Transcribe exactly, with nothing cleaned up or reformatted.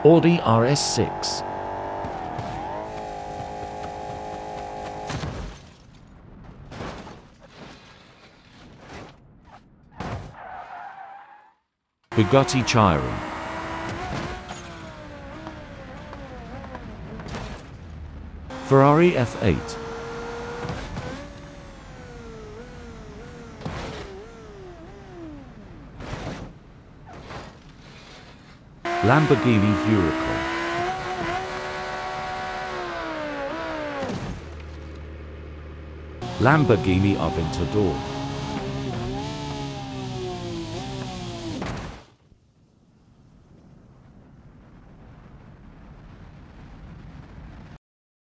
Audi R S six. Bugatti Chiron. Ferrari F eight. Lamborghini Huracan. Lamborghini Aventador.